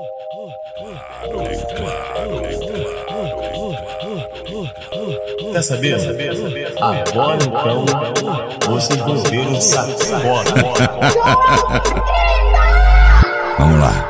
Quer saber? Agora então vocês vão ver o Sacola. Vamos lá.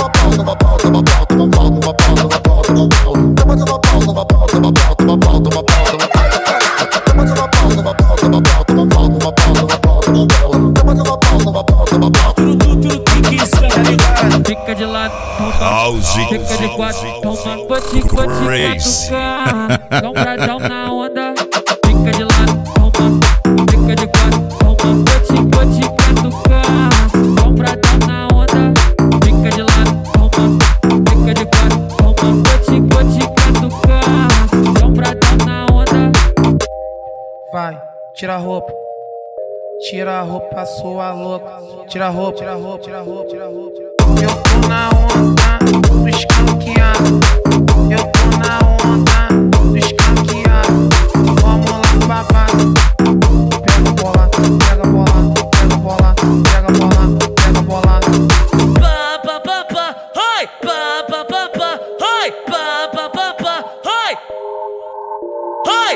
Fica de lado, toma, fica de quatro, toma, pode catucar. Dá um bradão na onda. Fica de lado, toma, fica de quatro, toma, pode catucar. Dá um bradão na onda. Fica de lado, toma, fica de quatro, toma, pode catucar. Dá um bradão na onda. Vai, tira a roupa. Tira a roupa, sua louca. Tira a roupa, tira a roupa, tira a roupa, tira a roupa. Eu tô na onda do escanqueado. Eu tô na onda do escanqueado. Vamos lá, papai. Pega a bola, pega a bola, pega a bola, pega a bola, pega a bola. Pa pa pa pa, hai, pa pa pa pa, hai, pa pa pa pa, hai, hai.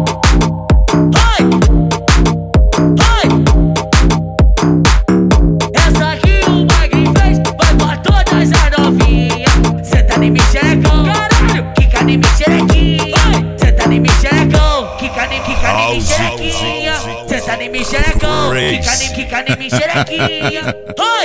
Senta em mim, xerecão, fica em mim, xerequinha. Ai!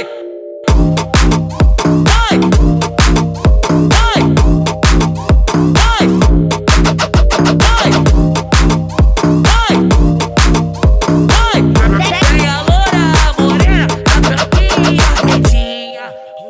Ai! Ai! Ai! Ai! Ai! Ai! Tem a loura, a morena, a branquinha, a pretinha.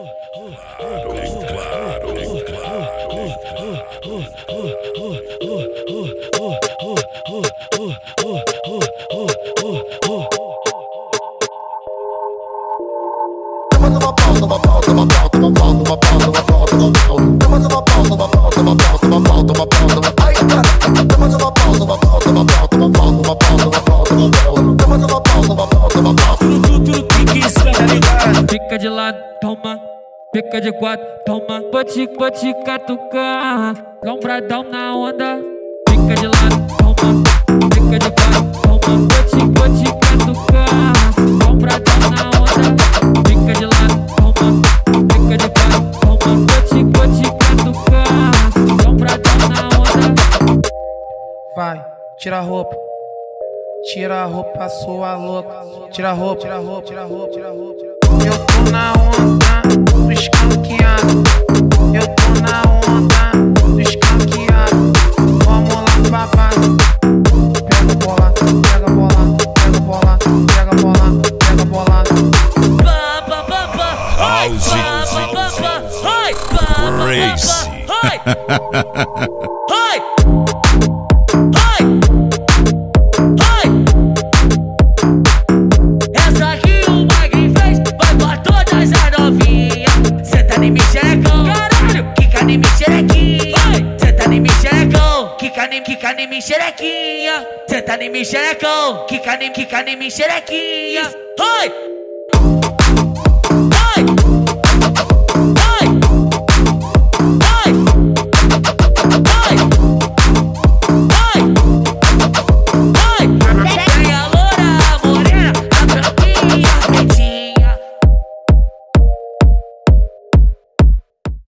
Fica de lado, toma. Fica de quatro, toma. Pode catucar. Dá um bradão na onda. Fica de lado, toma. Fica de quatro, toma. Pode catucar. Dá um bradão na onda. Fica de lado, toma. Fica de quatro, toma. Pode catucar. Dá um bradão na onda. Vai, tira a roupa. Tira a roupa, sua louca. Tira a roupa, tira a roupa, tira a roupa, tira a roupa. Eu tô na onda do escanqueado. Eu tô na onda do escanqueado. Vamos lá, papai. Pega a bola, pega a bola, pega a bola, pega a bola, pega a bola. Pa pa pa pa, hai, pa pa pa pa, hai, pa pa pa pa, hai, hai. Quica em mim, xerequinha. Senta em mim, xerecão. Quica em mim, xerequinha. Ai! Ai!